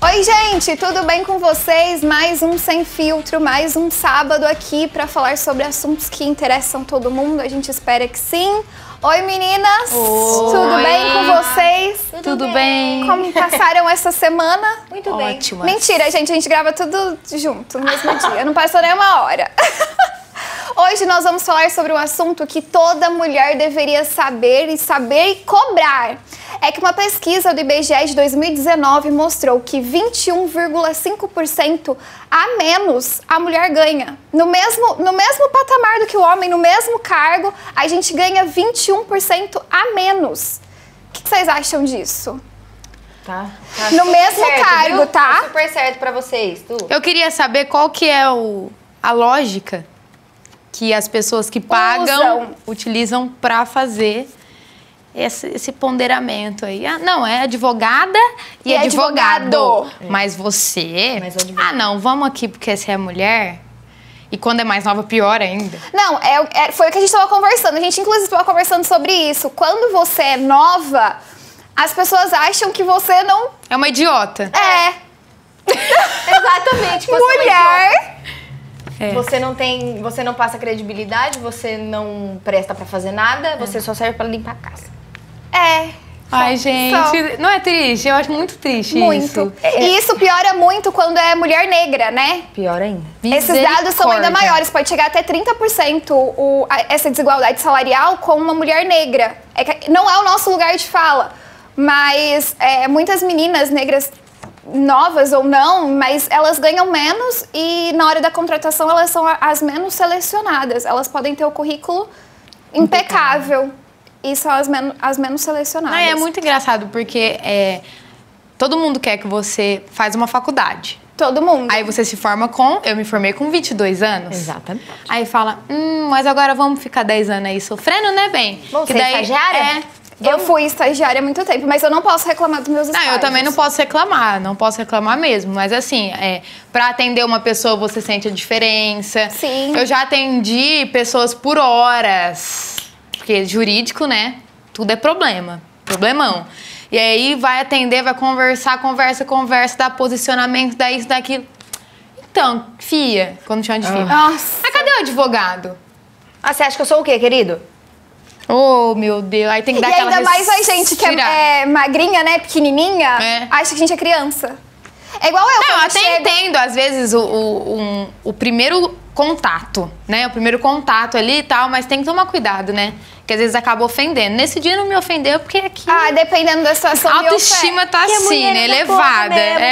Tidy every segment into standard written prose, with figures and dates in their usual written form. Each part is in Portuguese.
Oi, gente, tudo bem com vocês? Mais um Sem Filtro, mais um sábado aqui para falar sobre assuntos que interessam todo mundo. A gente espera que sim. Oi, meninas! Oi. Tudo bem com vocês? Tudo bem. Como passaram essa semana? Muito bem. Ótimo. Mentira, gente, a gente grava tudo junto no mesmo dia. Não passou nem uma hora. Hoje nós vamos falar sobre um assunto que toda mulher deveria saber e cobrar. É que uma pesquisa do IBGE de 2019 mostrou que 21,5% a menos a mulher ganha. No mesmo patamar do que o homem, no mesmo cargo, a gente ganha 21% a menos. O que vocês acham disso? Tá no mesmo certo, cargo, viu? tá? Tá super certo pra vocês, tu. Eu queria saber qual que é a lógica que as pessoas que pagam utilizam pra fazer esse ponderamento aí. Ah, não, é advogada e advogado. Mas você... Ah, não, vamos aqui porque você é mulher. E quando é mais nova, pior ainda. Não, foi o que a gente estava conversando. A gente, inclusive, estava conversando sobre isso. Quando você é nova, as pessoas acham que você não... É uma idiota. É. Exatamente. Mulher... Você não passa credibilidade, você não presta pra fazer nada, você só serve pra limpar a casa. Ai, gente, não é triste? Eu acho muito triste isso. E isso piora muito quando é mulher negra, né? Pior ainda. Esses dados são ainda maiores, pode chegar até 30% essa desigualdade salarial com uma mulher negra. Não é o nosso lugar de fala, mas muitas meninas negras, novas ou não, mas elas ganham menos e na hora da contratação elas são as menos selecionadas. Elas podem ter o currículo impecável e são as menos selecionadas. É muito engraçado porque todo mundo quer que você faz uma faculdade. Todo mundo. Aí você se forma eu me formei com 22 anos. Exatamente. Aí fala, mas agora vamos ficar 10 anos aí sofrendo, né, bem? Vamos ser estagiária? Eu fui estagiária há muito tempo, mas eu não posso reclamar dos meus estágios. Não, eu também não posso reclamar mesmo. Mas assim, pra atender uma pessoa você sente a diferença. Sim. Eu já atendi pessoas por horas, porque jurídico, né, tudo é problemão. E aí vai atender, vai conversar, conversa, dá posicionamento, dá isso, daquilo. Então, fia, quando chama de fia. Nossa. Mas cadê o advogado? Ah, você acha que eu sou o quê, querido? Oh, meu Deus, aí tem que dar aquela... E ainda mais a gente que é magrinha, né, pequenininha, acha que a gente é criança. É igual eu. Não, eu até entendo, às vezes, o primeiro contato, né? O primeiro contato ali e tal, mas tem que tomar cuidado, né? Porque às vezes acaba ofendendo. Nesse dia não me ofendeu, porque aqui... dependendo da situação, a autoestima tá assim, né? Elevada.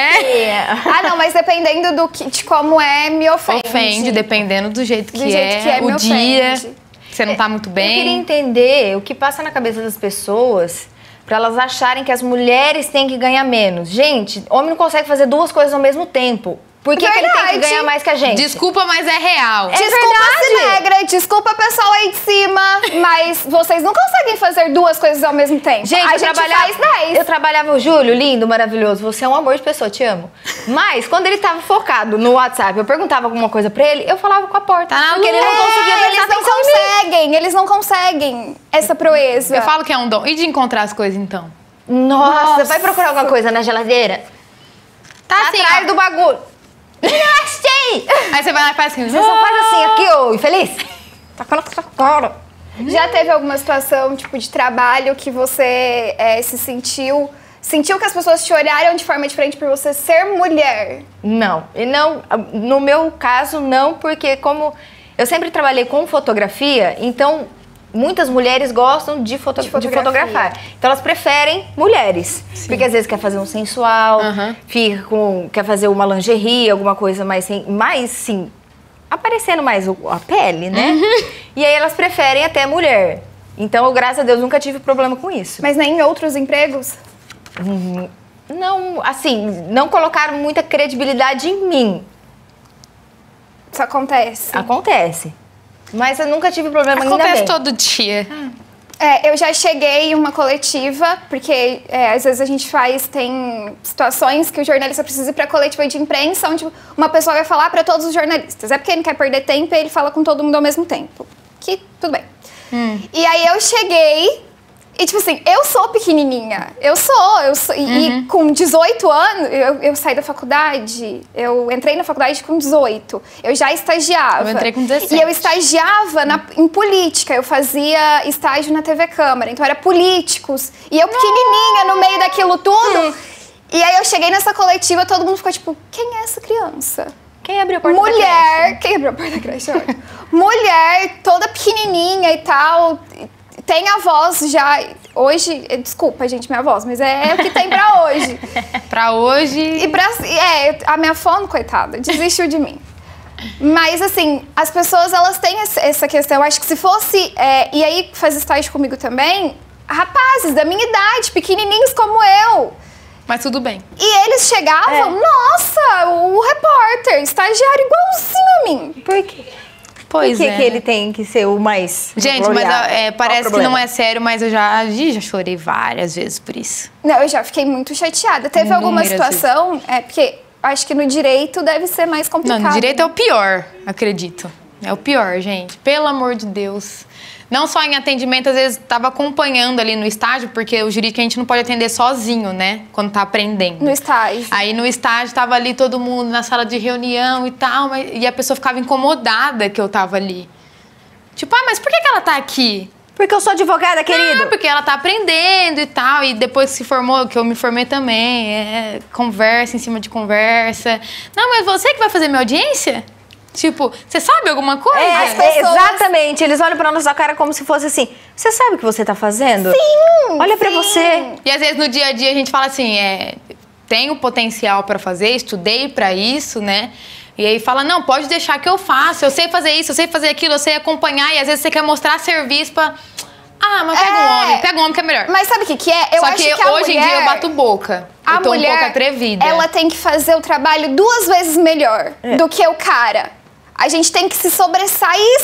Não, mas dependendo de como me ofende. Ofende, dependendo do jeito que é, o dia... Você não tá muito bem. Eu queria entender o que passa na cabeça das pessoas pra elas acharem que as mulheres têm que ganhar menos. Gente, homem não consegue fazer duas coisas ao mesmo tempo. Por que ele tem que ganhar mais que a gente? Desculpa, mas é real. Desculpa se negra, desculpa pessoal aí de cima, mas vocês não conseguem fazer duas coisas ao mesmo tempo. Gente, a gente faz 10. Eu trabalhava o Júlio, lindo, maravilhoso. Você é um amor de pessoa, te amo. Mas quando ele tava focado no WhatsApp, eu perguntava alguma coisa pra ele, eu falava com a porta. Porque ele não conseguia prestar atenção em mim. Eles não conseguem essa proeza. Eu falo que é um dom. E de encontrar as coisas, então? Nossa, vai procurar alguma coisa na geladeira? Tá assim, atrás do bagulho. Achei! Aí você vai lá e faz assim. Você só faz assim, aqui, ô, infeliz. Tá falando com sua cara. Já teve alguma situação, tipo, de trabalho que você sentiu que as pessoas te olharam de forma diferente por você ser mulher? Não. No meu caso, não, porque como eu sempre trabalhei com fotografia, então muitas mulheres gostam de fotografar. Então elas preferem mulheres. Sim. Porque às vezes quer fazer um sensual, quer fazer uma lingerie, alguma coisa mais sim, aparecendo mais a pele, né? E aí elas preferem até mulher. Então, eu, graças a Deus, nunca tive problema com isso. Mas nem em outros empregos? Não, assim, não colocaram muita credibilidade em mim. Isso acontece? Acontece. Mas eu nunca tive problema ainda bem. Acontece todo dia. Eu já cheguei em uma coletiva, porque às vezes a gente tem situações que o jornalista precisa ir para coletiva de imprensa, onde uma pessoa vai falar para todos os jornalistas. É porque ele não quer perder tempo e ele fala com todo mundo ao mesmo tempo. Que tudo bem. E aí eu cheguei E, tipo assim, eu sou pequenininha. Eu sou. E com 18 anos, eu saí da faculdade. Eu entrei na faculdade com 18. Eu já estagiava. Eu entrei com 17. E eu estagiava em política. Eu fazia estágio na TV Câmara. Então, era políticos. E eu pequenininha no meio daquilo tudo. E aí, eu cheguei nessa coletiva, todo mundo ficou tipo, quem é essa criança? Quem abriu a porta Mulher, da creche? Quem abriu a porta da creche? Mulher, toda pequenininha e tal... Tem a voz já, hoje, desculpa, gente, minha voz, mas é o que tem pra hoje. Pra hoje... E a minha fono, coitada, desistiu de mim. Mas, assim, as pessoas, elas têm essa questão. Eu acho que se fosse... e aí, faz estágio comigo também, rapazes da minha idade, pequenininhos como eu. Mas tudo bem. E eles chegavam, nossa, o repórter, estagiário igualzinho a mim. Por quê? Pois Por que ele tem que ser o mais Gente, mas parece que não é sério, mas eu já chorei várias vezes por isso. Não, eu já fiquei muito chateada. Teve alguma situação, porque acho que no direito deve ser mais complicado. Não, no direito é o pior, acredito. É o pior, gente. Pelo amor de Deus. Não só em atendimento, às vezes estava acompanhando ali no estágio, porque o jurídico a gente não pode atender sozinho, né? Quando tá aprendendo. No estágio. Aí no estágio tava ali todo mundo na sala de reunião e tal, e a pessoa ficava incomodada que eu tava ali. Tipo, mas por que ela tá aqui? Porque eu sou advogada, querido. Ah, porque ela tá aprendendo e tal, e depois que se formou, que eu me formei também, conversa em cima de conversa. Não, mas você que vai fazer minha audiência? Tipo, você sabe alguma coisa? Exatamente. Eles olham pra nossa cara como se fosse assim, você sabe o que você tá fazendo? Sim! Olha pra você. E às vezes no dia a dia a gente fala assim, tenho potencial pra fazer, estudei pra isso, né? E aí fala, não, pode deixar que eu faça, eu sei fazer isso, eu sei fazer aquilo, eu sei acompanhar. E às vezes você quer mostrar serviço pra... mas pega um homem que é melhor. Mas sabe o que é? Só que hoje em dia eu bato boca. Eu tô um pouco atrevida. Ela tem que fazer o trabalho 2 vezes melhor do que o cara. A gente tem que se sobressair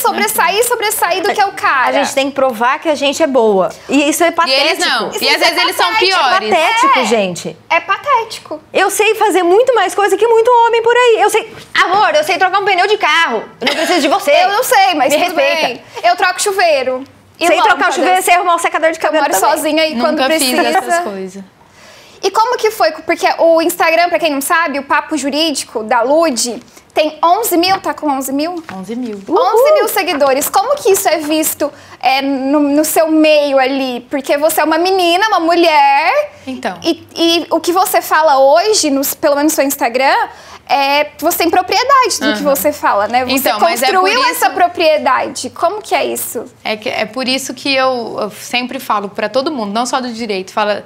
do que o cara. A gente tem que provar que a gente é boa. E isso é patético. E eles não. E às vezes eles são piores. É patético, gente. É patético. Eu sei fazer muito mais coisa que muito homem por aí. Eu sei... Amor, eu sei trocar um pneu de carro. Eu não preciso de você. Eu não sei, mas me tudo respeita. Bem. Eu troco chuveiro. Sei trocar o chuveiro, sei arrumar um secador de cabelo. Eu moro sozinha e quando precisa. Nunca fiz essas coisas. E como que foi? Porque o Instagram, pra quem não sabe, o Papo Jurídico da Lud tem 11 mil, tá com 11 mil? 11 mil. 11 mil seguidores. Como que isso é visto no seu meio ali? Porque você é uma menina, uma mulher. Então. E o que você fala hoje, pelo menos no seu Instagram, você tem propriedade do que você fala, né? Você construiu essa propriedade. Como que é isso? É por isso que eu sempre falo pra todo mundo, não só do direito, fala...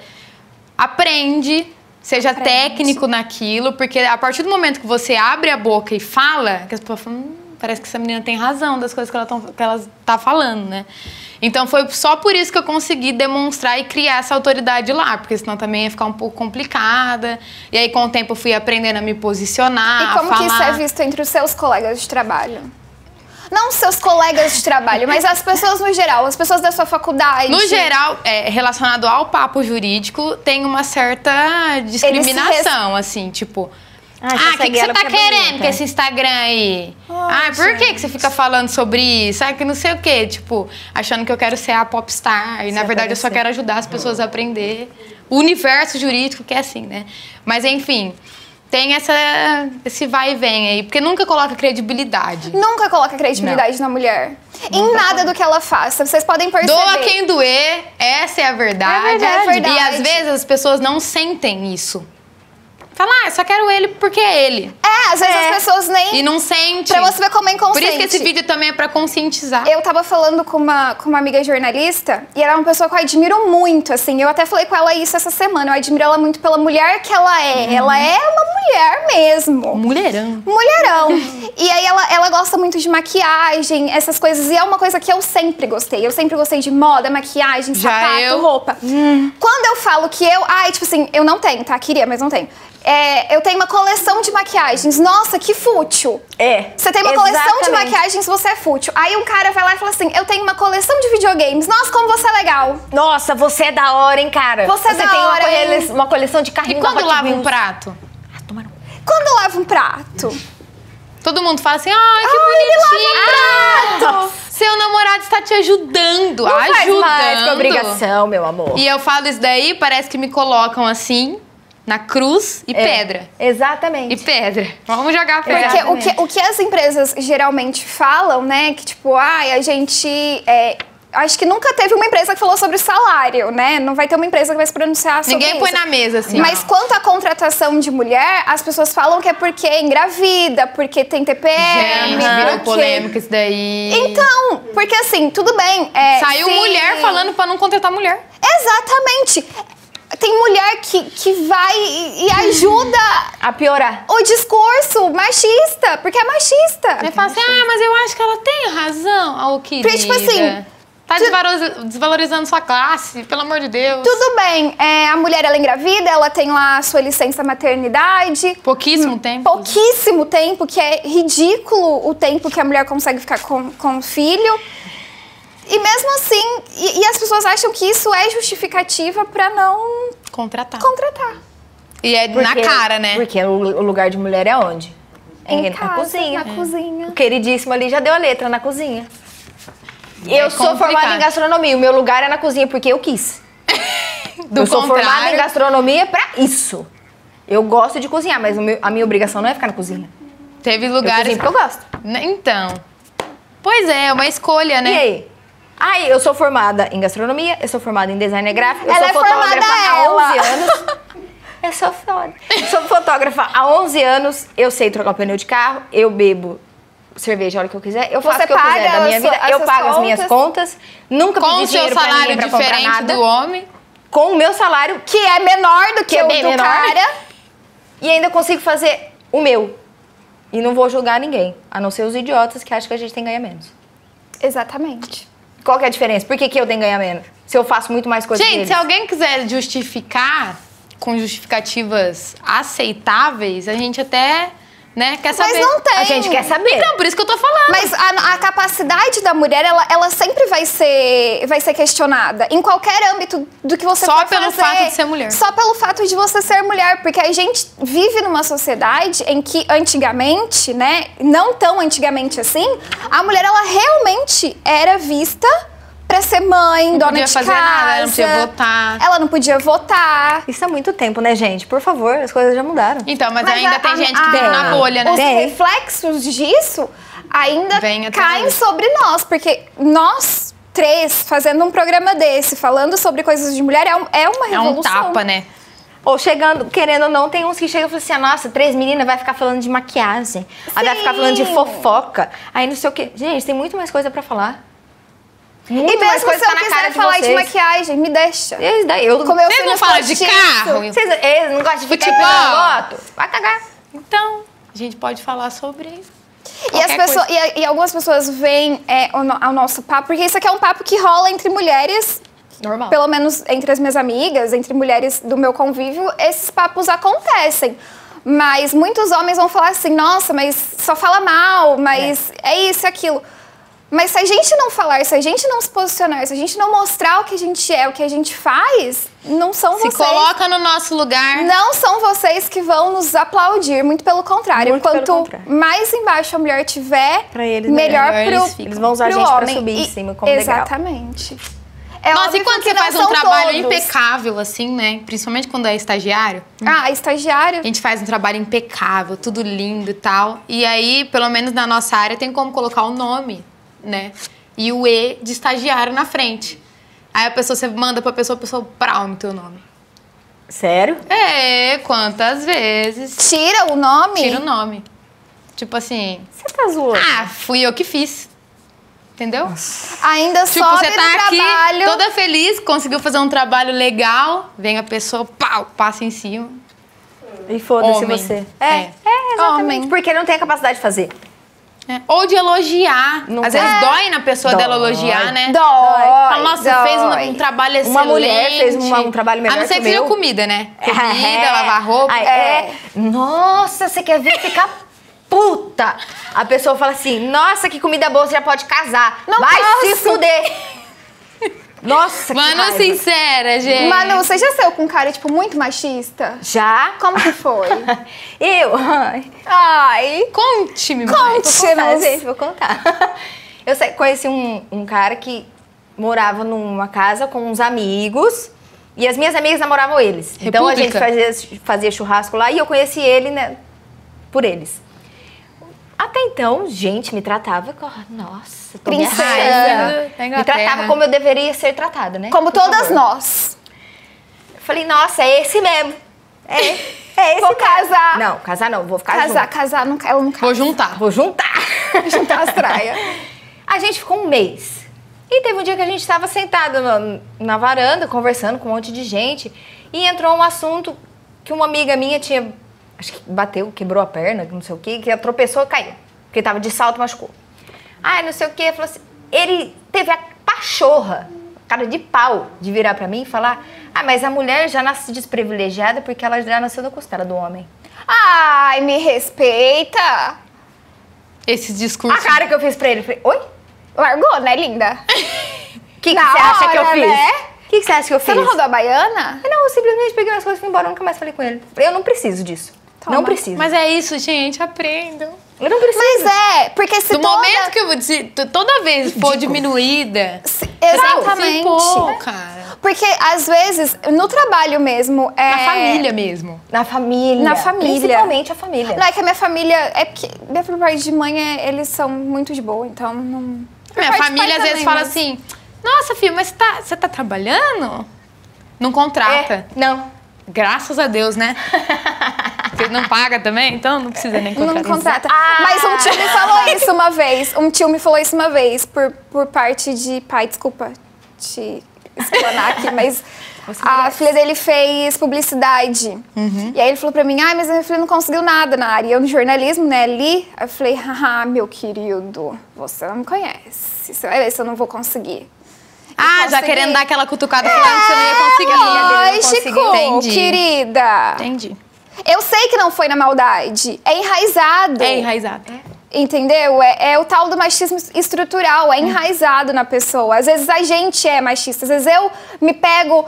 Aprende, seja técnico naquilo, porque a partir do momento que você abre a boca e fala, que as pessoas falam, parece que essa menina tem razão das coisas que ela tá falando, né? Então foi só por isso que eu consegui demonstrar e criar essa autoridade lá, porque senão também ia ficar um pouco complicada. E aí com o tempo eu fui aprendendo a me posicionar, E como que isso é visto entre os seus colegas de trabalho? Não os seus colegas de trabalho, mas as pessoas no geral, as pessoas da sua faculdade. No geral, relacionado ao papo jurídico, tem uma certa discriminação, assim, tipo... o que você tá querendo com esse Instagram aí? Por que você fica falando sobre isso? Que não sei o quê, tipo, achando que eu quero ser a popstar. E, na verdade, eu só quero ajudar as pessoas a aprender o universo jurídico, que é assim, né? Mas, enfim... Tem esse vai e vem aí, porque nunca coloca credibilidade. Nunca coloca credibilidade na mulher. Em nada do que ela faça. Vocês podem perceber. Doa quem doer, essa é a verdade. É verdade. E às vezes as pessoas não sentem isso. Fala, eu só quero ele porque é ele. Às vezes as pessoas nem... E não sente. Pra você ver como é inconsciente. Por isso que esse vídeo também é pra conscientizar. Eu tava falando com uma amiga jornalista, e ela é uma pessoa que eu admiro muito, assim. Eu até falei com ela isso essa semana. Eu admiro ela muito pela mulher que ela é. Ela é uma mulher mesmo. Mulherão. E aí ela gosta muito de maquiagem, essas coisas. E é uma coisa que eu sempre gostei. Eu sempre gostei de moda, maquiagem, sapato, roupa. Quando eu falo que tipo assim, eu não tenho, tá? Queria, mas não tenho. Eu tenho uma coleção de maquiagens. Nossa, que fútil. Você tem uma coleção de maquiagens, você é fútil. Aí um cara vai lá e fala assim, eu tenho uma coleção de videogames. Nossa, como você é legal. Nossa, você é da hora, hein, cara. Você tem uma coleção de carrinho. E quando lava um prato? Quando eu lavo um prato? Todo mundo fala assim, que bonitinho. Ele lava um prato. Seu namorado está te ajudando, Não faz mais que obrigação, meu amor. E eu falo isso daí, parece que me colocam assim, na cruz e pedra. Exatamente. E pedra. Vamos jogar pedra. Porque o que as empresas geralmente falam, né? Que tipo, a gente... acho que nunca teve uma empresa que falou sobre salário, né? Não vai ter uma empresa que vai se pronunciar sobre isso. Ninguém põe na mesa, assim. Mas quanto à contratação de mulher, as pessoas falam que é porque é engravida, porque tem TPM. Gente, virou polêmica isso daí. Então, porque assim, tudo bem. Saiu mulher falando pra não contratar mulher. Exatamente. Tem mulher que vai e ajuda a piorar o discurso machista, porque é machista. Você fala assim, mas eu acho que ela tem razão. Querida. Porque, tipo assim... Tá desvalorizando sua classe, pelo amor de Deus. Tudo bem, a mulher, ela engravida, ela tem lá a sua licença maternidade. Pouquíssimo tempo. Pouquíssimo tempo, que é ridículo o tempo que a mulher consegue ficar com o filho. E mesmo assim, e as pessoas acham que isso é justificativa pra não... Contratar. E é na cara, né? Porque o lugar de mulher é onde? Em casa, na cozinha. Na cozinha. O queridíssimo ali já deu a letra, na cozinha. Eu sou formada em gastronomia, o meu lugar é na cozinha porque eu quis. Eu sou formada em gastronomia pra isso. Eu gosto de cozinhar, mas a minha obrigação não é ficar na cozinha. Teve lugares... Eu cozinho porque eu gosto. Então. Pois é uma escolha, né? E aí? Eu sou formada em gastronomia, eu sou formada em design gráfico, eu ela sou fotógrafa há 11 anos. Eu sou foda. Sou fotógrafa há 11 anos, eu sei trocar o pneu de carro, eu bebo cerveja a hora que eu quiser, eu faço o que eu quiser da minha vida, eu pago as minhas contas, nunca pedi dinheiro pra ninguém pra comprar nada. Com o seu salário diferente do homem. Com o meu salário, que é menor do que o do cara. E ainda consigo fazer o meu. E não vou julgar ninguém, a não ser os idiotas que acham que a gente tem que ganhar menos. Exatamente. Qual que é a diferença? Por que eu tenho que ganhar menos? Se eu faço muito mais coisa que eles? Gente, se alguém quiser justificar com justificativas aceitáveis, a gente até... né? Quer saber. Mas não tem. A gente quer saber. Então, por isso que eu tô falando. Mas a capacidade da mulher, ela sempre vai ser questionada. Em qualquer âmbito do que você for fazer. Só pelo fato de ser mulher. Só pelo fato de você ser mulher. Porque a gente vive numa sociedade em que antigamente, né? Não tão antigamente assim, a mulher, ela realmente era vista pra ser mãe, dona de casa. Não podia fazer nada, ela não podia votar. Ela não podia votar. Isso há muito tempo, né, gente? Por favor, as coisas já mudaram. Então, mas ainda tem gente que vive na bolha, né? Os reflexos disso ainda caem sobre nós. Porque nós três, fazendo um programa desse, falando sobre coisas de mulher, é uma revolução. É um tapa, né? Ou chegando, querendo ou não, tem uns que chegam e falam assim, nossa, 3 meninas vai ficar falando de maquiagem. Aí vai ficar falando de fofoca. Aí não sei o quê. Gente, tem muito mais coisa pra falar. Muito e mesmo se eu quiser falar de maquiagem, me deixa. Vocês não falam de carro? Eles não gostam de futebol? Moto? Vai cagar. Então, a gente pode falar sobre e algumas pessoas veem ao nosso papo, porque isso aqui é um papo que rola entre mulheres. Normal. Pelo menos entre as minhas amigas, entre mulheres do meu convívio, esses papos acontecem. Mas muitos homens vão falar assim, nossa, mas só fala mal, mas é isso e aquilo. Mas se a gente não falar, se a gente não se posicionar, se a gente não mostrar o que a gente é, o que a gente faz, não são vocês... Se coloca no nosso lugar. Não são vocês que vão nos aplaudir, muito pelo contrário. Quanto mais embaixo a mulher tiver, melhor pro eles vão usar a gente pra subir em cima como degrau. Exatamente. Nossa, e quando você faz um trabalho impecável, assim, né? Principalmente quando é estagiário. Estagiário. A gente faz um trabalho impecável, tudo lindo e tal. E aí, pelo menos na nossa área, tem como colocar o nome, né? E o E de estagiário na frente. Aí você manda pra pessoa, a pessoa prau no teu nome. Sério? Quantas vezes? Tira o nome? Tira o nome. Tipo assim... Você tá zoando? Fui eu que fiz. Entendeu? Ainda tipo, sobe você tá no aqui, trabalho. toda feliz, conseguiu fazer um trabalho legal, vem a pessoa, passa em cima. E foda-se você. Exatamente. Homem. Porque não tem a capacidade de fazer. Ou de elogiar. Às vezes dói na pessoa dela elogiar, né? Fala, nossa, fez um trabalho excelente. Uma mulher fez um trabalho melhor. A não ser que seja comida, né? Comida, lavar roupa. Nossa, você quer ver ficar puta? A pessoa fala assim, nossa, que comida boa, você já pode casar. Não vai posso. se fuder. Nossa, que Manu, raiva. Sincera, gente. Manu, você já saiu com um cara, tipo, muito machista? Já? Como que foi? Ai. Conte-me mais. Vou contar, gente, vou contar. Eu conheci um cara que morava numa casa com uns amigos e as minhas amigas namoravam eles. República. Então a gente fazia churrasco lá e eu conheci ele, né, por eles. Até então, gente, me tratava como, nossa, princesa. Me tratava como eu deveria ser tratada, né? Como todas nós. Eu falei, nossa, é esse mesmo. É esse Vou mesmo. casar. Não, casar não, vou ficar junto. Casar, não, ela não casa. Vou juntar. Vou juntar. Juntar as traias. A gente ficou um mês. E teve um dia que a gente estava sentado na varanda, conversando com um monte de gente. E entrou um assunto que uma amiga minha tinha... Acho que bateu, quebrou a perna, não sei o quê. Que ela tropeçou e caiu. Porque tava de salto, machucou. Ah, não sei o quê. Falou assim, ele teve a pachorra, cara de pau, de virar pra mim e falar... Ah, mas a mulher já nasce desprivilegiada porque ela já nasceu da costela do homem. Ai, me respeita. Esses discursos. A cara que eu fiz pra ele. Falei, oi? Largou, né, linda? O que você acha que eu fiz? Né? O que você acha que eu fiz? Você não rodou a baiana? Não, eu simplesmente peguei as coisas e fui embora, nunca mais falei com ele. Eu não preciso disso. Toma. Não preciso. Mas é isso, gente, aprendam. Eu não preciso. Mas porque se No momento que se toda vez for diminuída, exatamente. Pô, cara. Porque, às vezes, no trabalho mesmo... Na família mesmo. Na família. Na família. Principalmente a família. Não, é que a minha família... É porque minha parte de mãe, eles são muito de boa, então não... Minha família às vezes fala assim, nossa, filho, mas você tá trabalhando? Não contrata. Não. Graças a Deus, né? Você não paga também, então não precisa nem contratar. Não contrata. Mas um tio me falou isso uma vez. Um tio me falou isso uma vez, por parte de pai. Desculpa te explanar aqui, mas a filha dele fez publicidade. E aí ele falou pra mim, mas a minha filha não conseguiu nada na área. Eu no jornalismo, né, ali. Aí eu falei, haha, meu querido, você não me conhece. Você vai ver se eu não vou conseguir. Já querendo dar aquela cutucada falando que você não ia conseguir. Lógico, Entendi. querida. Entendi. Eu sei que não foi na maldade. É enraizado. É enraizado. Entendeu? É o tal do machismo estrutural. É enraizado na pessoa. Às vezes a gente é machista. Às vezes eu me pego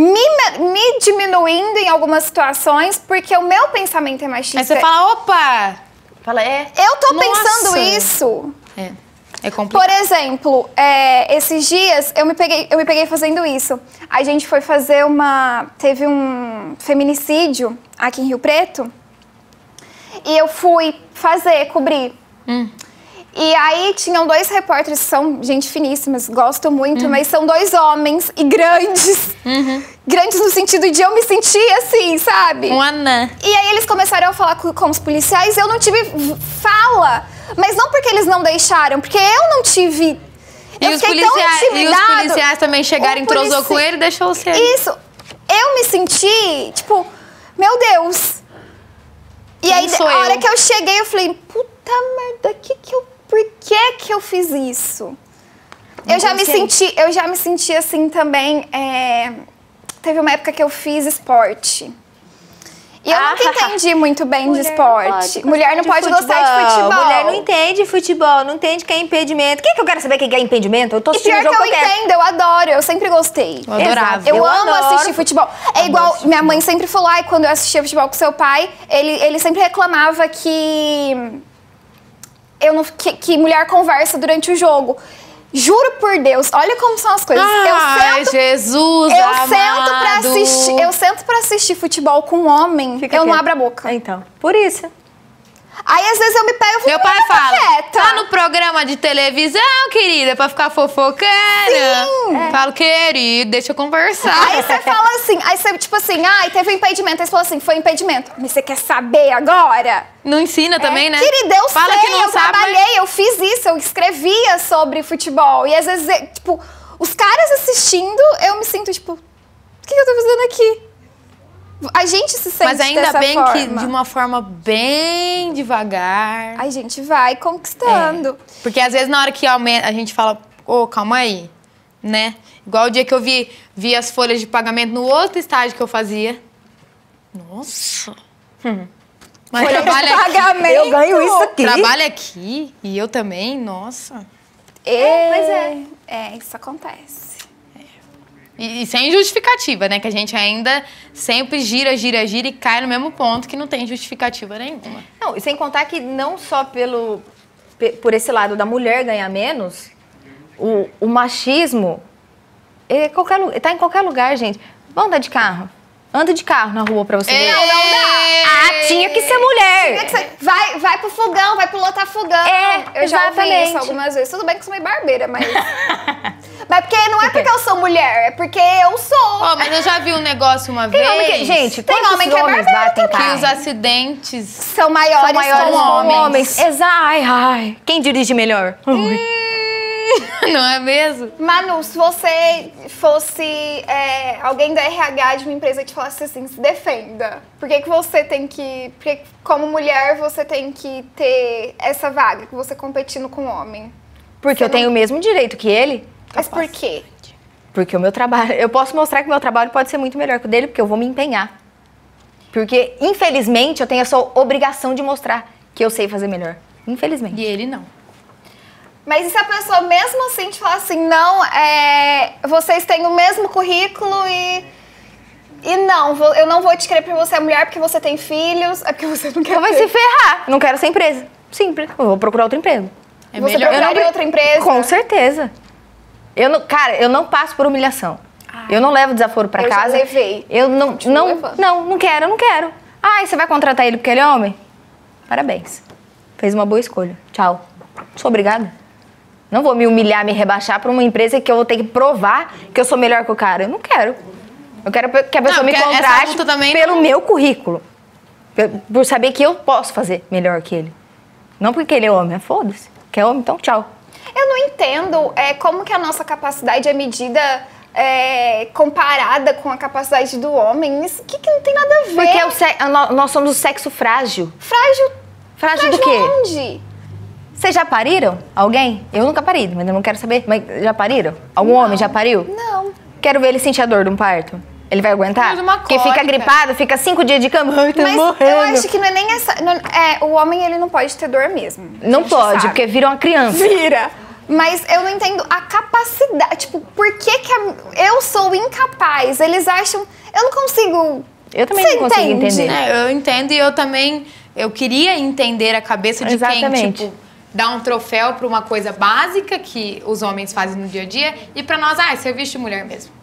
me diminuindo em algumas situações porque o meu pensamento é machista. Aí você fala, opa! Fala, Eu tô pensando isso. É complicado. Por exemplo, esses dias eu me peguei fazendo isso. A gente foi fazer teve um feminicídio aqui em Rio Preto e eu fui cobrir. E aí tinham 2 repórteres, são gente finíssimas, gosto muito, mas são 2 homens e grandes. Grandes no sentido de eu me sentir assim, sabe? Um anã. E aí eles começaram a falar com os policiais, eu não tive fala. Mas não porque eles não deixaram, porque eu não tive... E os policiais também chegaram, entrosou com ele e deixou você. Isso. Eu me senti, tipo, meu Deus. E aí, a hora que eu cheguei, eu falei, puta merda, por que eu fiz isso? Eu já me senti assim também. Teve uma época que eu fiz esporte. E eu nunca entendi muito bem de esporte. Mulher não pode gostar de futebol. Mulher não entende futebol, não entende o que é impedimento. O que eu quero saber o que é impedimento? Eu tô assistindo pior que eu entendo, eu adoro, eu sempre gostei. Eu adorava. Eu amo assistir futebol. É igual, minha mãe sempre falou, quando eu assistia futebol com seu pai, ele sempre reclamava que mulher conversa durante o jogo. Juro por Deus, olha como são as coisas. Jesus amado. Eu sento pra assistir futebol com um homem, não abro a boca. Então, por isso. Aí, às vezes, eu me pego e meu pai fala, tá no programa de televisão, querida, pra ficar fofoqueira. Sim. Falo, querido, deixa eu conversar. Aí você fala assim, tipo assim, teve um impedimento. Aí você fala assim, foi impedimento. Mas você quer saber agora? Não ensina também, né? Querida, eu fala sei, que não sabe, trabalhei, eu fiz isso, eu escrevia sobre futebol. E às vezes, os caras assistindo, eu me sinto, tipo, o que eu tô fazendo aqui? A gente se sente mas ainda dessa bem forma. que de uma forma bem devagar. A gente vai conquistando. Porque às vezes na hora que aumenta, a gente fala, calma aí, né? Igual o dia que eu vi as folhas de pagamento no outro estágio que eu fazia. Nossa! Mas trabalha pagamento. Eu ganho isso aqui. Trabalha aqui e eu também, nossa. Pois é. Isso acontece. E sem justificativa, né? Que a gente ainda sempre gira e cai no mesmo ponto que não tem justificativa nenhuma. Não, e sem contar que não só pelo por esse lado da mulher ganhar menos, o machismo tá em qualquer lugar, gente. Vamos andar de carro? Anda de carro na rua pra você ver. Não dá. Tinha que ser mulher. Vai pro fogão, vai pilotar fogão. Eu já ouvi isso algumas vezes. Tudo bem que eu sou meio barbeira, mas... Mas porque não é porque eu sou mulher, é porque eu sou. Mas eu já vi um negócio uma vez. Gente, tem homem que é barbeiro que os acidentes são maiores com homens. Exato. Ai. Quem dirige melhor? Não é mesmo? Manu, se você fosse alguém da RH de uma empresa que te falasse assim, se defenda. Por que você tem que... Porque como mulher você tem que ter essa vaga, que você competindo com homem? Porque eu tenho o mesmo direito que ele. Mas por quê? Porque o meu trabalho... Eu posso mostrar que o meu trabalho pode ser muito melhor que o dele, porque eu vou me empenhar. Porque, infelizmente, eu tenho essa obrigação de mostrar que eu sei fazer melhor. Infelizmente. E ele não. Mas e se a pessoa mesmo assim te falar assim, não, vocês têm o mesmo currículo e não, eu não vou te querer porque você é mulher, porque você tem filhos, é porque você não quer vai se ferrar. Não quero essa empresa. Simples. Eu vou procurar outro emprego. Você procuraria outra empresa? Com certeza. Cara, eu não passo por humilhação. Eu não levo desaforo pra casa. Eu já levei. Eu não quero. E você vai contratar ele porque ele é homem? Parabéns. Fez uma boa escolha. Tchau. Sou obrigada. Não vou me humilhar, me rebaixar pra uma empresa que eu vou ter que provar que eu sou melhor que o cara. Eu não quero. Eu quero que a pessoa me contrate pelo meu currículo. Por saber que eu posso fazer melhor que ele. Não porque ele é homem. Foda-se. Que é homem, então tchau. Eu não entendo como que a nossa capacidade é medida comparada com a capacidade do homem. Isso que não tem nada a ver. Porque nós somos o sexo frágil. Frágil do quê? Onde? Vocês já pariram? Alguém? Eu nunca pari, mas eu não quero saber. Mas já pariram? Algum homem já pariu? Não. Quero ver ele sentir a dor de um parto. Ele vai aguentar? Porque fica gripado, fica 5 dias de cama. Ai, tá morrendo. Eu acho que não é nem essa... o homem, ele não pode ter dor mesmo. Não pode, porque vira uma criança. Vira. Mas eu não entendo a capacidade. Tipo, por que eu sou incapaz? Eles acham... Eu não consigo... Eu também não consigo entender. Eu entendo e eu também... Eu queria entender a cabeça de quem, tipo... Dá um troféu pra uma coisa básica que os homens fazem no dia a dia e pra nós, é serviço de mulher mesmo.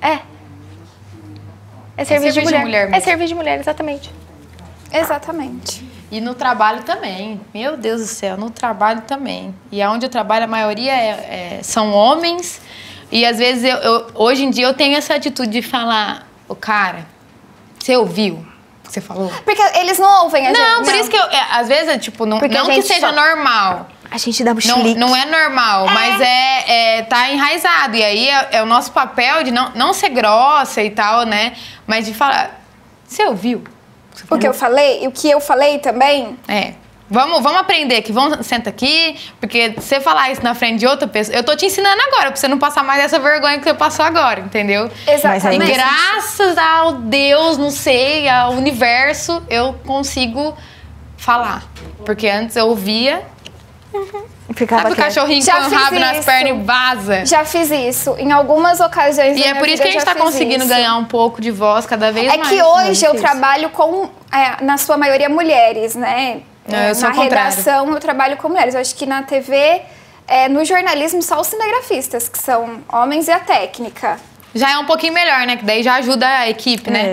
É serviço de mulher mesmo. É serviço de mulher, exatamente. Exatamente. E no trabalho também. Meu Deus do céu, no trabalho também. E onde eu trabalho, a maioria são homens. E às vezes, hoje em dia, eu tenho essa atitude de falar, cara, você ouviu? Você falou? Porque eles não ouvem a gente. Não, por isso que às vezes, tipo, não que seja normal. A gente dá um chilique. Não é normal, mas tá enraizado. E aí é o nosso papel de não ser grossa e tal, né? Mas de falar, você ouviu? O que eu falei? E o que eu falei também? Vamos aprender aqui, senta aqui, porque você falar isso na frente de outra pessoa, eu tô te ensinando agora, pra você não passar mais essa vergonha que você passou agora, entendeu? Exatamente. E graças ao Deus, não sei, ao universo, eu consigo falar. Porque antes eu ouvia... Sabe o cachorrinho com o rabo nas pernas e vaza? Já fiz isso em algumas ocasiões. E é por isso que a gente tá conseguindo ganhar um pouco de voz cada vez mais. É que hoje eu trabalho com, na sua maioria, mulheres, né? Eu sou na redação eu trabalho com mulheres. Eu acho que na TV, no jornalismo, só os cinegrafistas, que são homens, e a técnica. Já é um pouquinho melhor, né? Que daí já ajuda a equipe, né?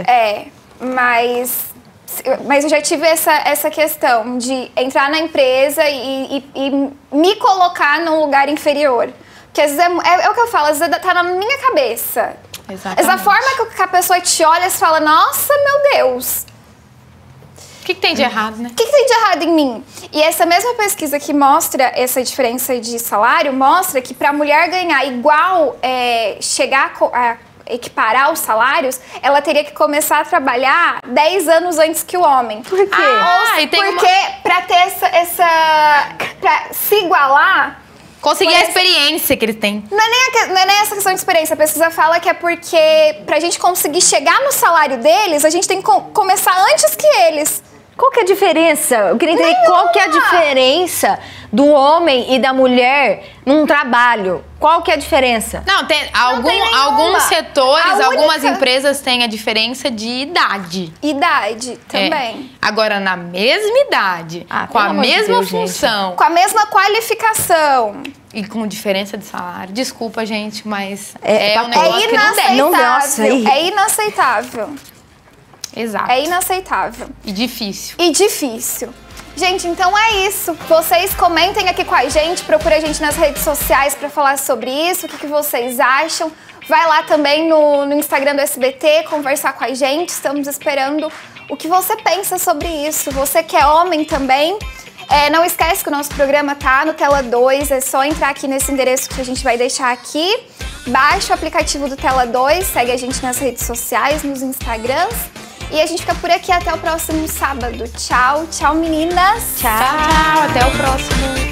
Mas eu já tive essa questão de entrar na empresa e me colocar num lugar inferior. Porque às vezes é o que eu falo, às vezes tá na minha cabeça. Exatamente. Essa forma que a pessoa te olha e fala, nossa, meu Deus. O que tem de errado, né? O que tem de errado em mim? E essa mesma pesquisa que mostra essa diferença de salário, mostra que para a mulher ganhar igual, chegar a equiparar os salários, ela teria que começar a trabalhar 10 anos antes que o homem. Por quê? Porque para ter pra se igualar... Conseguir a experiência que eles têm. Não é nem essa questão de experiência. A pesquisa fala que é porque pra gente conseguir chegar no salário deles, a gente tem que começar antes que eles. Qual que é a diferença? Eu queria entender qual que é a diferença do homem e da mulher num trabalho. Qual que é a diferença? Não, tem alguns setores, algumas empresas têm a diferença de idade. Idade também. Agora, na mesma idade, com a mesma função. Com a mesma qualificação. E com diferença de salário. Desculpa, gente, mas um negócio que não deve. É inaceitável. Exato. É inaceitável. E difícil. Gente, então é isso. Vocês comentem aqui com a gente, procura a gente nas redes sociais para falar sobre isso, o que vocês acham. Vai lá também no Instagram do SBT conversar com a gente. Estamos esperando o que você pensa sobre isso. Você que é homem também, não esquece que o nosso programa tá no Tela 2. É só entrar aqui nesse endereço que a gente vai deixar aqui. Baixa o aplicativo do Tela 2, segue a gente nas redes sociais, nos Instagrams. E a gente fica por aqui até o próximo sábado. Tchau, tchau meninas. Tchau, até o próximo.